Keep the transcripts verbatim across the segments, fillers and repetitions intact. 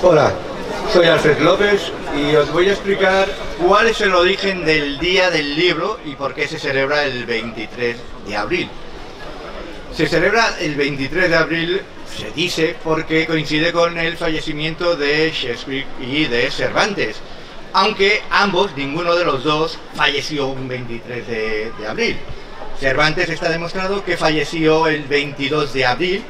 Hola, soy Alfred López y os voy a explicar cuál es el origen del Día del Libro y por qué se celebra el veintitrés de abril. Se celebra el veintitrés de abril, se dice, porque coincide con el fallecimiento de Shakespeare y de Cervantes, aunque ambos, ninguno de los dos, falleció un veintitrés de, de abril. Cervantes está demostrado que falleció el veintidós de abril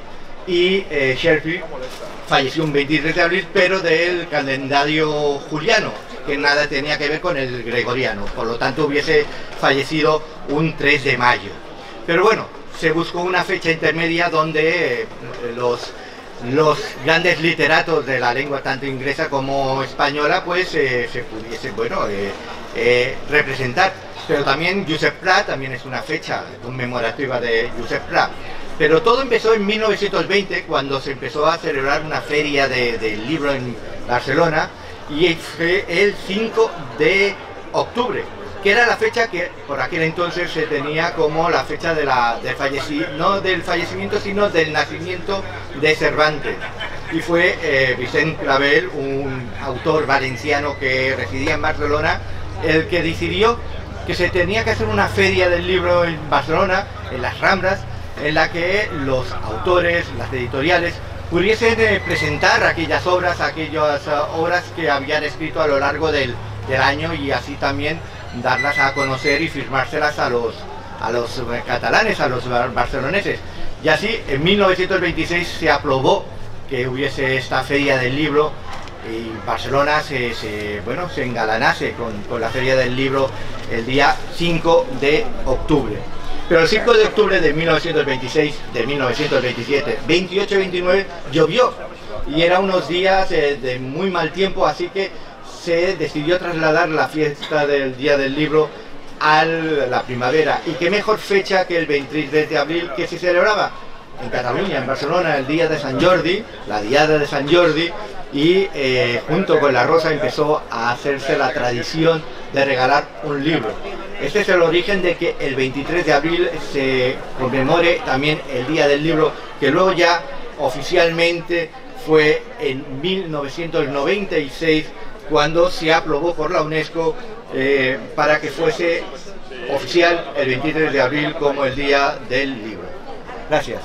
y eh, Shakespeare falleció un veintitrés de abril, pero del calendario juliano, que nada tenía que ver con el gregoriano, por lo tanto hubiese fallecido un tres de mayo. Pero bueno, se buscó una fecha intermedia donde eh, los, los grandes literatos de la lengua tanto inglesa como española pues eh, se pudiesen, bueno, eh, eh, representar. Pero también Josep Pla también es una fecha conmemorativa de Josep Pla. Pero todo empezó en mil novecientos veinte, cuando se empezó a celebrar una feria de, del libro en Barcelona, y fue el cinco de octubre, que era la fecha que por aquel entonces se tenía como la fecha de la, de fallecimiento, no del fallecimiento, sino del nacimiento de Cervantes. Y fue eh, Vicent Clavel, un autor valenciano que residía en Barcelona, el que decidió que se tenía que hacer una feria del libro en Barcelona, en las Ramblas, en la que los autores, las editoriales, pudiesen eh, presentar aquellas obras, aquellas uh, obras que habían escrito a lo largo del, del año, y así también darlas a conocer y firmárselas a los, a los uh, catalanes, a los bar barceloneses. Y así en mil novecientos veintiséis se aprobó que hubiese esta feria del libro y Barcelona se, se, bueno, se engalanase con, con la feria del libro el día cinco de octubre. Pero el cinco de octubre de mil novecientos veintiséis, de mil novecientos veintisiete, veintiocho y veintinueve llovió, y eran unos días eh, de muy mal tiempo, así que se decidió trasladar la fiesta del Día del Libro a la primavera. Y qué mejor fecha que el veintitrés de abril, que se celebraba en Cataluña, en Barcelona, el día de Sant Jordi, la Diada de Sant Jordi, y eh, junto con la Rosa empezó a hacerse la tradición de regalar un libro. Este es el origen de que el veintitrés de abril se conmemore también el Día del Libro, que luego ya oficialmente fue en mil novecientos noventa y seis cuando se aprobó por la UNESCO eh, para que fuese oficial el veintitrés de abril como el Día del Libro. Gracias.